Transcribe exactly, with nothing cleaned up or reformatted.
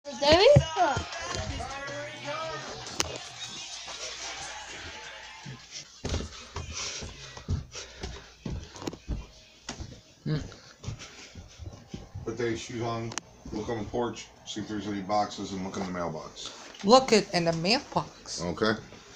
There is one. Hmm. Put these shoes on, look on the porch, see if there's any boxes, and look in the mailbox. Look it in the mailbox. Okay?